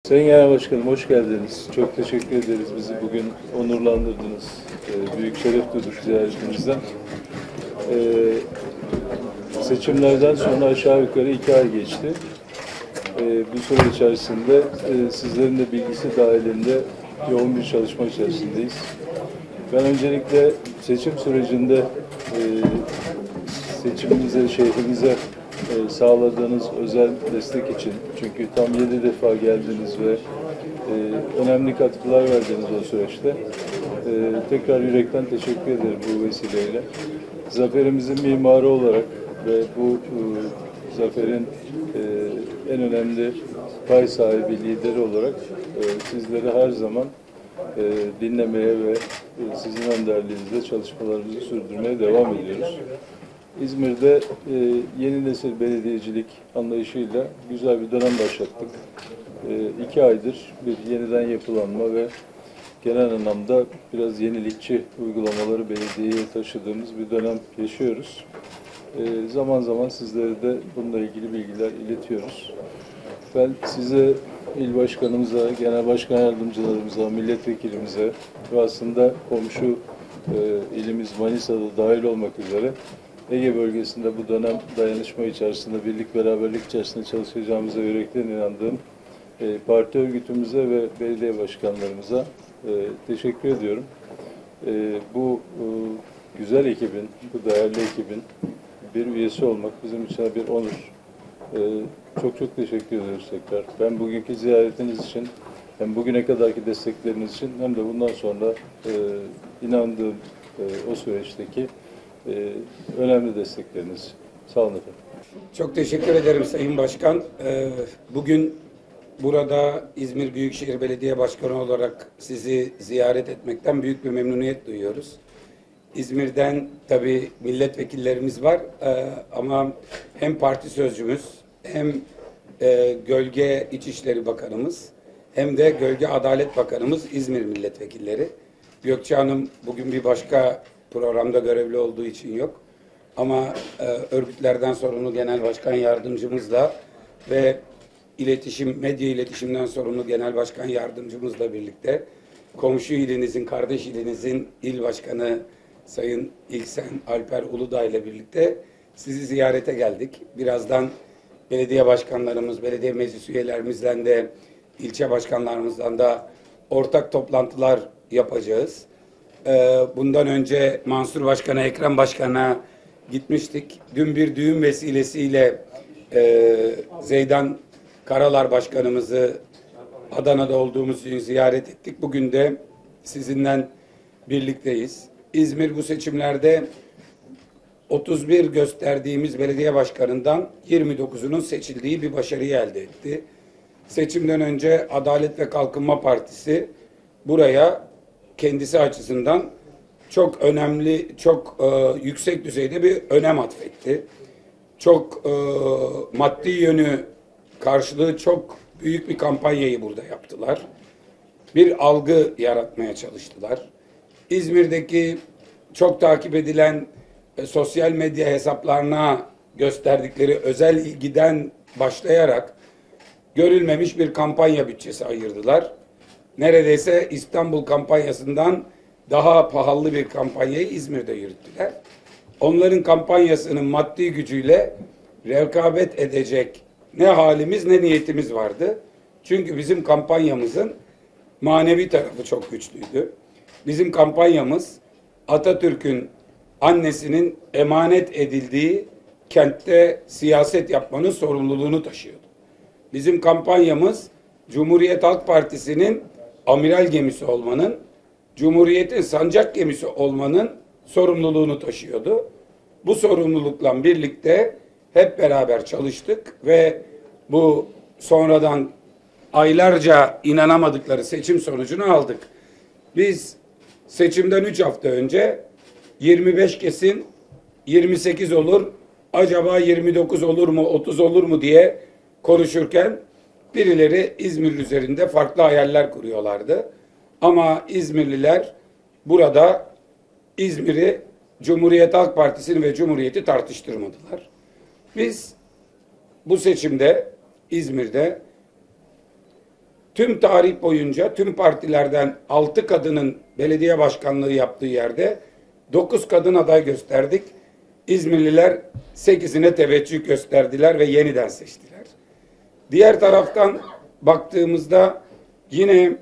Sayın Genel Başkanım, hoş geldiniz. Çok teşekkür ederiz. Bizi bugün onurlandırdınız. Büyük şeref duyduk ziyaretinizden. Seçimlerden sonra aşağı yukarı 2 ay geçti. Bu süre içerisinde sizlerin de bilgisi dahilinde yoğun bir çalışma içerisindeyiz. Ben öncelikle seçim sürecinde seçimimize, şehrimize sağladığınız özel destek için, çünkü tam 7 defa geldiniz ve önemli katkılar verdiniz o süreçte. Tekrar yürekten teşekkür ederim bu vesileyle. Zaferimizin mimarı olarak ve bu zaferin en önemli pay sahibi lideri olarak sizleri her zaman dinlemeye ve sizin önderliğinizde çalışmalarımızı sürdürmeye devam ediyoruz. İzmir'de yeni nesil belediyecilik anlayışıyla güzel bir dönem başlattık. 2 aydır bir yeniden yapılanma ve genel anlamda biraz yenilikçi uygulamaları belediyeye taşıdığımız bir dönem yaşıyoruz. Zaman zaman sizlere de bununla ilgili bilgiler iletiyoruz. Ben size, il başkanımıza, genel başkan yardımcılarımıza, milletvekilimize ve aslında komşu ilimiz Manisa'da dahil olmak üzere Ege bölgesinde bu dönem dayanışma içerisinde, birlik beraberlik içerisinde çalışacağımıza yürekten inandığım parti örgütümüze ve belediye başkanlarımıza teşekkür ediyorum. Bu güzel ekibin, bu değerli ekibin bir üyesi olmak bizim için bir onur. Çok çok teşekkür ediyoruz tekrar. Ben bugünkü ziyaretiniz için, hem bugüne kadarki destekleriniz için hem de bundan sonra inandığım o süreçteki önemli destekleriniz. Sağ olun efendim. Çok teşekkür ederim Sayın Başkan. Bugün burada İzmir Büyükşehir Belediye Başkanı olarak sizi ziyaret etmekten büyük bir memnuniyet duyuyoruz. İzmir'den tabii milletvekillerimiz var ama hem parti sözcümüz hem Gölge İçişleri Bakanımız hem de Gölge Adalet Bakanımız İzmir milletvekilleri. Gökçe Hanım bugün bir başka programda görevli olduğu için yok. Ama örgütlerden sorumlu Genel Başkan Yardımcımızla ve medya iletişimden sorumlu Genel Başkan Yardımcımızla birlikte komşu ilinizin, kardeş ilinizin il başkanı Sayın İlksen Alper Uludağ ile birlikte sizi ziyarete geldik. Birazdan belediye başkanlarımız, belediye meclis üyelerimizden de ilçe başkanlarımızdan da ortak toplantılar yapacağız. Bundan önce Mansur Başkan'a, Ekrem Başkan'a gitmiştik. Dün bir düğün vesilesiyle Zeydan Karalar Başkanımızı Adana'da olduğumuz için ziyaret ettik. Bugün de sizinle birlikteyiz. İzmir bu seçimlerde 31 gösterdiğimiz belediye başkanından 29'unun seçildiği bir başarıyı elde etti. Seçimden önce Adalet ve Kalkınma Partisi buraya kendisi açısından çok önemli, çok yüksek düzeyde bir önem atfetti. Çok maddi yönü karşılığı çok büyük bir kampanyayı burada yaptılar. Bir algı yaratmaya çalıştılar. İzmir'deki çok takip edilen sosyal medya hesaplarına gösterdikleri özel ilgiden başlayarak görülmemiş bir kampanya bütçesi ayırdılar. Neredeyse İstanbul kampanyasından daha pahalı bir kampanyayı İzmir'de yürüttüler. Onların kampanyasının maddi gücüyle rekabet edecek ne halimiz ne niyetimiz vardı. Çünkü bizim kampanyamızın manevi tarafı çok güçlüydü. Bizim kampanyamız Atatürk'ün annesinin emanet edildiği kentte siyaset yapmanın sorumluluğunu taşıyordu. Bizim kampanyamız Cumhuriyet Halk Partisi'nin amiral gemisi olmanın, Cumhuriyet'in sancak gemisi olmanın sorumluluğunu taşıyordu. Bu sorumlulukla birlikte hep beraber çalıştık ve bu sonradan aylarca inanamadıkları seçim sonucunu aldık. Biz seçimden 3 hafta önce 25 kesin 28 olur, acaba 29 olur mu, 30 olur mu diye konuşurken birileri İzmir üzerinde farklı hayaller kuruyorlardı. Ama İzmirliler burada İzmir'i, Cumhuriyet Halk Partisi'ni ve Cumhuriyet'i tartıştırmadılar. Biz bu seçimde İzmir'de tüm tarih boyunca tüm partilerden 6 kadının belediye başkanlığı yaptığı yerde 9 kadın aday gösterdik. İzmirliler 8'ine teveccüh gösterdiler ve yeniden seçtiler. Diğer taraftan baktığımızda yine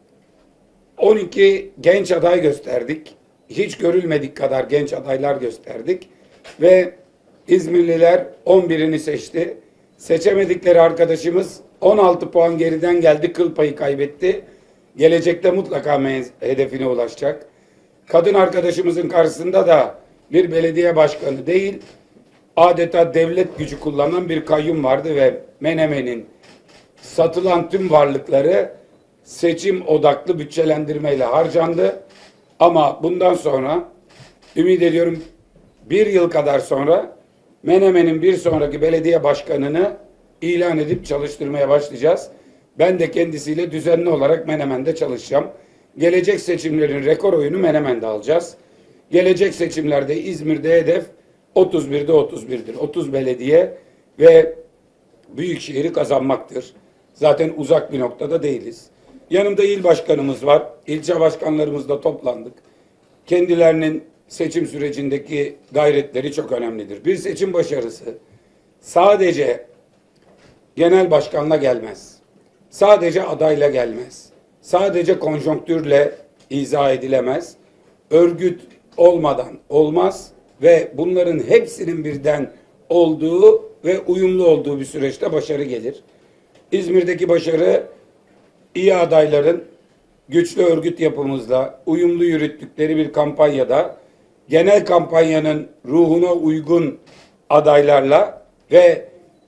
12 genç aday gösterdik. Hiç görülmedik kadar genç adaylar gösterdik. Ve İzmirliler 11'ini seçti. Seçemedikleri arkadaşımız 16 puan geriden geldi, kıl payı kaybetti. Gelecekte mutlaka hedefine ulaşacak. Kadın arkadaşımızın karşısında da bir belediye başkanı değil, adeta devlet gücü kullanan bir kayyum vardı ve Menemen'in satılan tüm varlıkları seçim odaklı bütçelendirmeyle harcandı. Ama bundan sonra ümit ediyorum bir yıl kadar sonra Menemen'in bir sonraki belediye başkanını ilan edip çalıştırmaya başlayacağız. Ben de kendisiyle düzenli olarak Menemen'de çalışacağım. Gelecek seçimlerin rekor oyunu Menemen'de alacağız. Gelecek seçimlerde İzmir'de hedef 31'de 31'dir. 30 belediye ve Büyükşehir'i kazanmaktır. Zaten uzak bir noktada değiliz. Yanımda il başkanımız var. İlçe başkanlarımızla toplandık. Kendilerinin seçim sürecindeki gayretleri çok önemlidir. Bir seçim başarısı sadece genel başkanla gelmez. Sadece adayla gelmez. Sadece konjonktürle izah edilemez. Örgüt olmadan olmaz ve bunların hepsinin birden olduğu ve uyumlu olduğu bir süreçte başarı gelir. İzmir'deki başarı iyi adayların güçlü örgüt yapımızla uyumlu yürüttükleri bir kampanyada genel kampanyanın ruhuna uygun adaylarla ve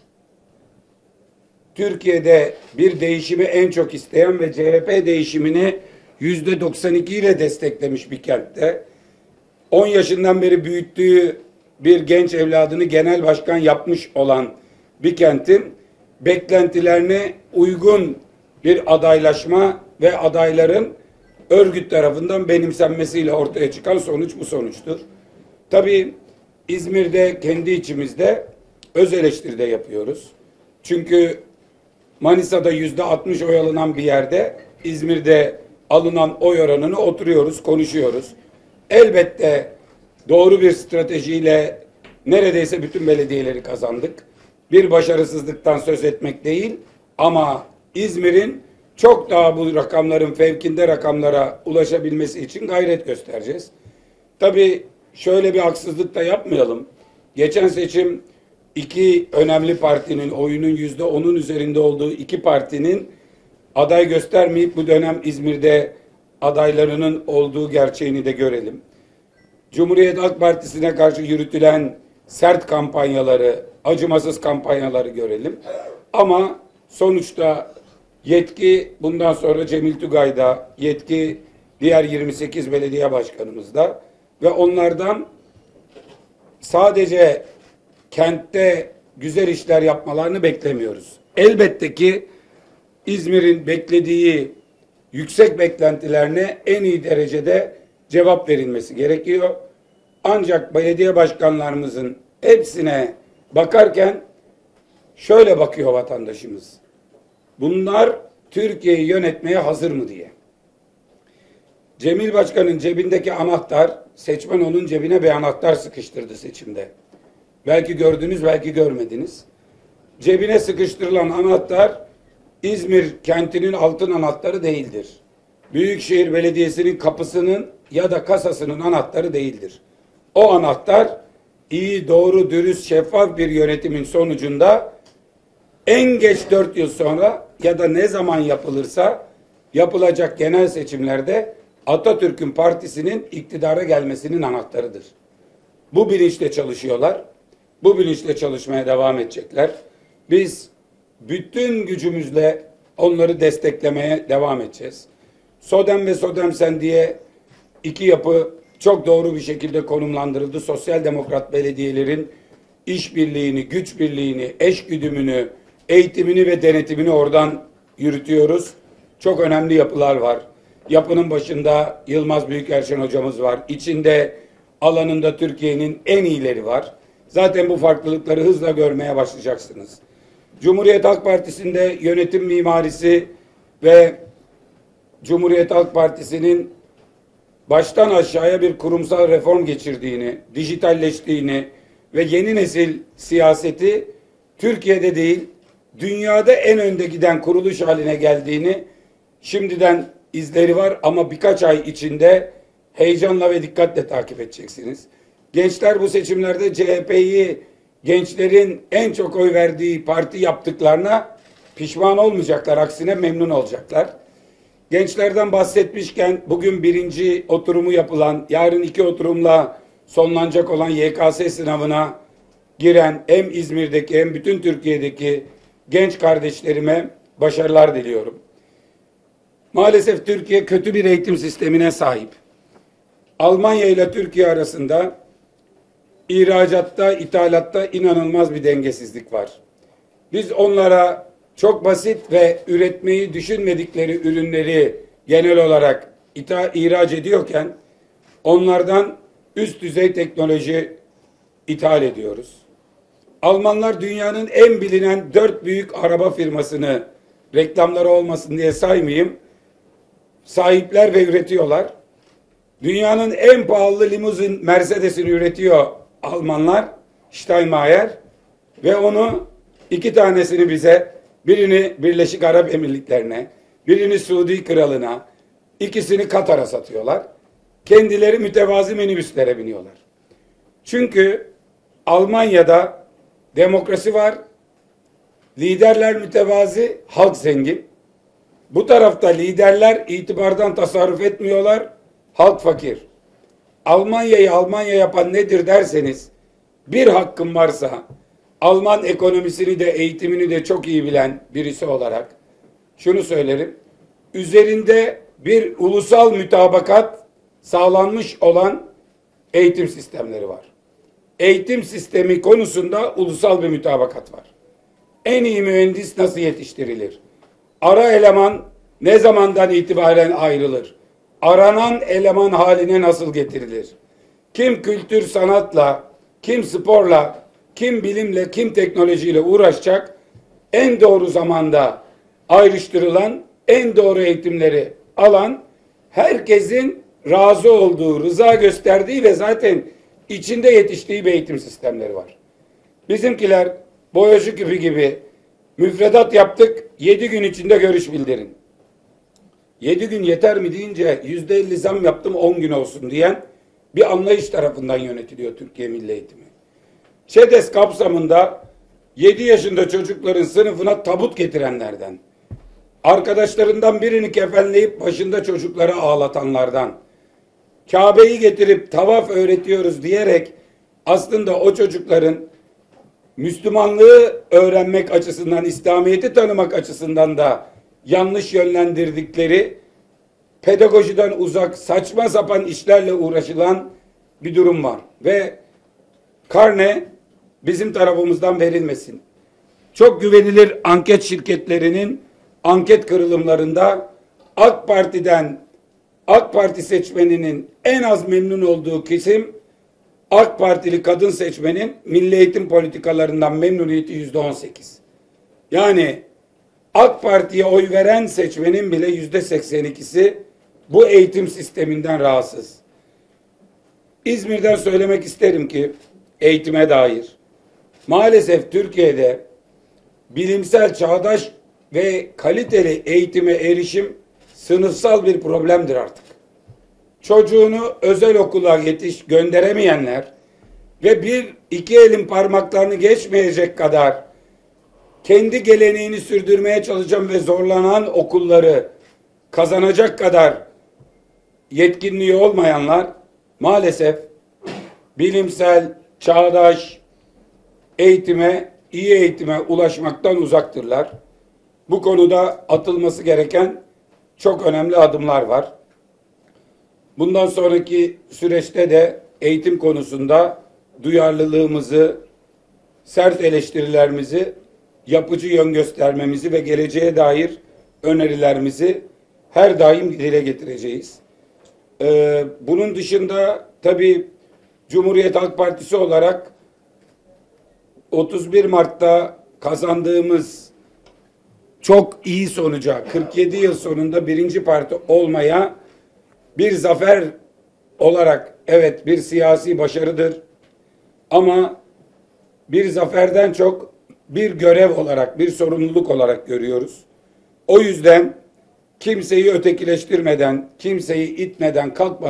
Türkiye'de bir değişimi en çok isteyen ve CHP değişimini %92 ile desteklemiş bir kentte 10 yaşından beri büyüttüğü bir genç evladını genel başkan yapmış olan bir kentin beklentilerine uygun bir adaylaşma ve adayların örgüt tarafından benimsenmesiyle ortaya çıkan sonuç bu sonuçtur. Tabii İzmir'de kendi içimizde öz eleştiri de yapıyoruz. Çünkü Manisa'da %60 oy alınan bir yerde İzmir'de alınan oy oranını oturuyoruz, konuşuyoruz. Elbette doğru bir stratejiyle neredeyse bütün belediyeleri kazandık. Bir başarısızlıktan söz etmek değil ama İzmir'in çok daha bu rakamların fevkinde rakamlara ulaşabilmesi için gayret göstereceğiz. Tabii şöyle bir haksızlık da yapmayalım. Geçen seçim iki önemli partinin oyunun %10'un üzerinde olduğu iki partinin aday göstermeyip bu dönem İzmir'de adaylarının olduğu gerçeğini de görelim. Cumhuriyet Halk Partisi'ne karşı yürütülen sert kampanyaları, acımasız kampanyaları görelim. Ama sonuçta yetki bundan sonra Cemil Tugay'da, yetki diğer 28 belediye başkanımızda ve onlardan sadece kentte güzel işler yapmalarını beklemiyoruz. Elbette ki İzmir'in beklediği yüksek beklentilerine en iyi derecede cevap verilmesi gerekiyor. Ancak belediye başkanlarımızın hepsine bakarken şöyle bakıyor vatandaşımız. Bunlar Türkiye'yi yönetmeye hazır mı diye. Cemil Başkan'ın cebindeki anahtar, seçmen onun cebine bir anahtar sıkıştırdı seçimde. Belki gördünüz, belki görmediniz. Cebine sıkıştırılan anahtar İzmir kentinin altın anahtarı değildir. Büyükşehir Belediyesi'nin kapısının ya da kasasının anahtarı değildir. O anahtar iyi, doğru, dürüst, şeffaf bir yönetimin sonucunda en geç 4 yıl sonra ya da ne zaman yapılırsa yapılacak genel seçimlerde Atatürk'ün partisinin iktidara gelmesinin anahtarıdır. Bu bilinçle çalışıyorlar. Bu bilinçle çalışmaya devam edecekler. Biz bütün gücümüzle onları desteklemeye devam edeceğiz. SODEM ve SODEMSEN diye iki yapı çok doğru bir şekilde konumlandırıldı. Sosyal demokrat belediyelerin işbirliğini, güç birliğini, eşgüdümünü, eğitimini ve denetimini oradan yürütüyoruz. Çok önemli yapılar var. Yapının başında Yılmaz Büyükerşen hocamız var. İçinde alanında Türkiye'nin en iyileri var. Zaten bu farklılıkları hızla görmeye başlayacaksınız. Cumhuriyet Halk Partisi'nde yönetim mimarisi ve Cumhuriyet Halk Partisi'nin baştan aşağıya bir kurumsal reform geçirdiğini, dijitalleştiğini ve yeni nesil siyaseti Türkiye'de değil, dünyada en önde giden kuruluş haline geldiğini şimdiden izleri var ama birkaç ay içinde heyecanla ve dikkatle takip edeceksiniz. Gençler bu seçimlerde CHP'yi gençlerin en çok oy verdiği parti yaptıklarına pişman olmayacaklar. Aksine memnun olacaklar. Gençlerden bahsetmişken bugün birinci oturumu yapılan, yarın iki oturumla sonlanacak olan YKS sınavına giren hem İzmir'deki hem bütün Türkiye'deki genç kardeşlerime başarılar diliyorum. Maalesef Türkiye kötü bir eğitim sistemine sahip. Almanya ile Türkiye arasında ihracatta, ithalatta inanılmaz bir dengesizlik var. Biz onlara çok basit ve üretmeyi düşünmedikleri ürünleri genel olarak ihraç ediyorken onlardan üst düzey teknoloji ithal ediyoruz. Almanlar dünyanın en bilinen 4 büyük araba firmasını, reklamları olmasın diye saymayayım, sahipler ve üretiyorlar. Dünyanın en pahalı limuzin Mercedes'ini üretiyor Almanlar, Steinmeier, ve onu 2 tanesini bize, birini Birleşik Arap Emirlikleri'ne, birini Suudi Kralı'na, ikisini Katar'a satıyorlar. Kendileri mütevazi minibüslere biniyorlar. Çünkü Almanya'da demokrasi var, liderler mütevazi, halk zengin. Bu tarafta liderler itibardan tasarruf etmiyorlar, halk fakir. Almanya'yı Almanya yapan nedir derseniz, bir hakkım varsa Alman ekonomisini de eğitimini de çok iyi bilen birisi olarak şunu söylerim. Üzerinde bir ulusal mütabakat sağlanmış olan eğitim sistemleri var. Eğitim sistemi konusunda ulusal bir mütabakat var. En iyi mühendis nasıl yetiştirilir? Ara eleman ne zamandan itibaren ayrılır? Aranan eleman haline nasıl getirilir? Kim kültür sanatla, kim sporla, kim bilimle, kim teknolojiyle uğraşacak? En doğru zamanda ayrıştırılan, en doğru eğitimleri alan, herkesin razı olduğu, rıza gösterdiği ve zaten içinde yetiştiği bir eğitim sistemleri var. Bizimkiler boyacı küpü gibi müfredat yaptık, 7 gün içinde görüş bildirin. 7 gün yeter mi deyince %50 zam yaptım 10 gün olsun diyen bir anlayış tarafından yönetiliyor Türkiye Milli Eğitimi. ÇEDES kapsamında 7 yaşında çocukların sınıfına tabut getirenlerden, arkadaşlarından birini kefenleyip başında çocukları ağlatanlardan, Kabe'yi getirip tavaf öğretiyoruz diyerek aslında o çocukların Müslümanlığı öğrenmek açısından, İslamiyet'i tanımak açısından da yanlış yönlendirdikleri, pedagojiden uzak, saçma sapan işlerle uğraşılan bir durum var. Ve karne bizim tarafımızdan verilmesin. Çok güvenilir anket şirketlerinin anket kırılımlarında AK Parti seçmeninin en az memnun olduğu kesim, AK Partili kadın seçmenin milli eğitim politikalarından memnuniyeti %18. Yani AK Parti'ye oy veren seçmenin bile %82'si bu eğitim sisteminden rahatsız. İzmir'den söylemek isterim ki eğitime dair maalesef Türkiye'de bilimsel, çağdaş ve kaliteli eğitime erişim sınıfsal bir problemdir artık. Çocuğunu özel okula gönderemeyenler ve bir iki elin parmaklarını geçmeyecek kadar kendi geleneğini sürdürmeye çalışan ve zorlanan okulları kazanacak kadar yetkinliği olmayanlar maalesef bilimsel, çağdaş eğitime, iyi eğitime ulaşmaktan uzaktırlar. Bu konuda atılması gereken çok önemli adımlar var. Bundan sonraki süreçte de eğitim konusunda duyarlılığımızı, sert eleştirilerimizi, yapıcı yön göstermemizi ve geleceğe dair önerilerimizi her daim dile getireceğiz. Bunun dışında tabii Cumhuriyet Halk Partisi olarak 31 Mart'ta kazandığımız çok iyi sonuca, 47 yıl sonunda birinci parti olmaya bir zafer olarak, evet, bir siyasi başarıdır. Ama bir zaferden çok bir görev olarak, bir sorumluluk olarak görüyoruz. O yüzden kimseyi ötekileştirmeden, kimseyi itmeden,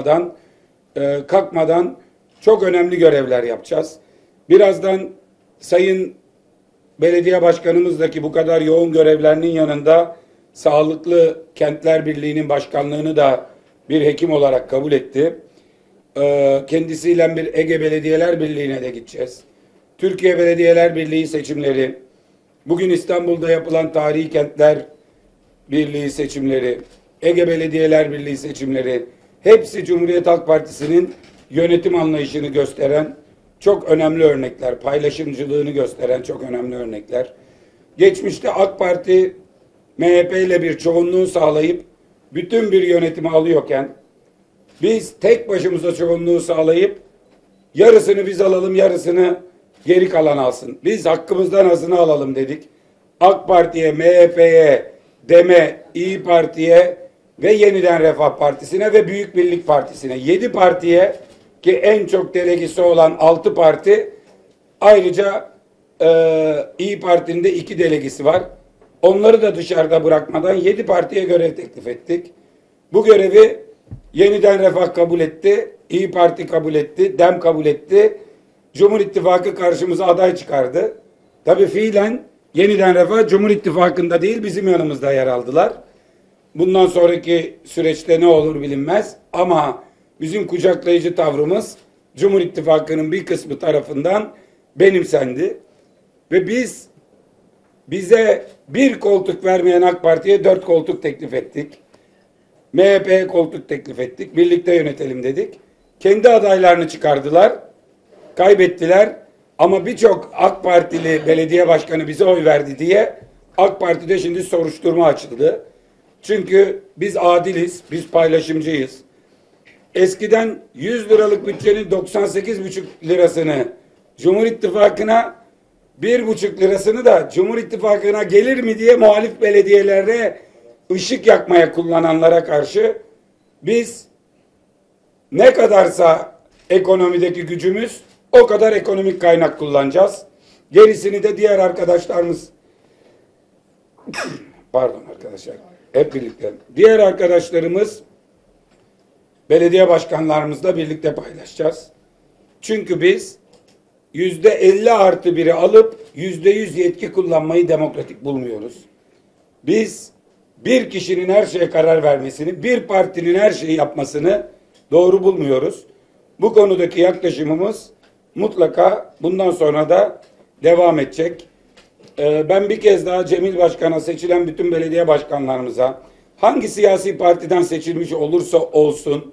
kalkmadan çok önemli görevler yapacağız. Birazdan Sayın Belediye Başkanımızdaki bu kadar yoğun görevlerinin yanında Sağlıklı Kentler Birliği'nin başkanlığını da bir hekim olarak kabul etti. Kendisiyle bir Ege Belediyeler Birliği'ne de gideceğiz. Türkiye Belediyeler Birliği seçimleri, bugün İstanbul'da yapılan Tarihi Kentler Birliği seçimleri, Ege Belediyeler Birliği seçimleri, hepsi Cumhuriyet Halk Partisi'nin yönetim anlayışını gösteren çok önemli örnekler, paylaşımcılığını gösteren çok önemli örnekler. Geçmişte AK Parti MHP ile bir çoğunluğu sağlayıp bütün bir yönetimi alıyorken biz tek başımıza çoğunluğu sağlayıp yarısını biz alalım, yarısını geri kalan alsın. Biz hakkımızdan azını alalım dedik. AK Parti'ye, MHP'ye, DEM'e, İyi Parti'ye ve Yeniden Refah Partisi'ne ve Büyük Birlik Partisi'ne, 7 partiye, ki en çok delegesi olan 6 parti, ayrıca İyi Parti'nin de 2 delegesi var. Onları da dışarıda bırakmadan 7 partiye görev teklif ettik. Bu görevi Yeniden Refah kabul etti, İyi Parti kabul etti, DEM kabul etti. Cumhur İttifakı karşımıza aday çıkardı. Tabii fiilen Yeniden Refah Cumhur İttifakı'nda değil, bizim yanımızda yer aldılar. Bundan sonraki süreçte ne olur bilinmez ama bizim kucaklayıcı tavrımız Cumhur İttifakı'nın bir kısmı tarafından benimsendi. Ve bize bir koltuk vermeyen AK Parti'ye 4 koltuk teklif ettik. MHP'ye koltuk teklif ettik. Birlikte yönetelim dedik. Kendi adaylarını çıkardılar. Kaybettiler. Ama birçok AK Partili belediye başkanı bize oy verdi diye AK Parti'de şimdi soruşturma açıldı. Çünkü biz adiliz, biz paylaşımcıyız. Eskiden 100 liralık bütçenin 98,5 lirasını Cumhur İttifakı'na, 1,5 lirasını da Cumhur İttifakı'na gelir mi diye muhalif belediyelere ışık yakmaya kullananlara karşı biz ne kadarsa ekonomideki gücümüz o kadar ekonomik kaynak kullanacağız. Gerisini de diğer arkadaşlarımız pardon arkadaşlar, hep birlikte diğer arkadaşlarımız, belediye başkanlarımızla birlikte paylaşacağız. Çünkü biz %50+1'i alıp %100 yetki kullanmayı demokratik bulmuyoruz. Biz bir kişinin her şeye karar vermesini, bir partinin her şeyi yapmasını doğru bulmuyoruz. Bu konudaki yaklaşımımız mutlaka bundan sonra da devam edecek. Ben bir kez daha Cemil Başkan'a, seçilen bütün belediye başkanlarımıza, hangi siyasi partiden seçilmiş olursa olsun,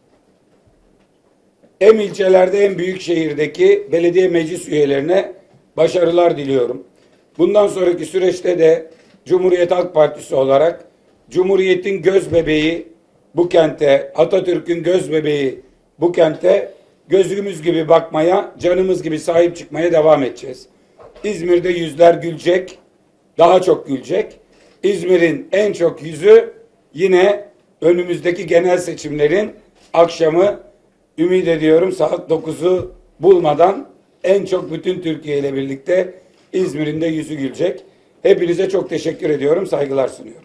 hem ilçelerde hem büyük şehirdeki belediye meclis üyelerine başarılar diliyorum. Bundan sonraki süreçte de Cumhuriyet Halk Partisi olarak Cumhuriyet'in göz bebeği bu kente, Atatürk'ün göz bebeği bu kente gözümüz gibi bakmaya, canımız gibi sahip çıkmaya devam edeceğiz. İzmir'de yüzler gülecek, daha çok gülecek. İzmir'in en çok yüzü yine önümüzdeki genel seçimlerin akşamı, ümit ediyorum saat 9'u bulmadan en çok bütün Türkiye ile birlikte İzmir'in de yüzü gülecek. Hepinize çok teşekkür ediyorum, saygılar sunuyorum.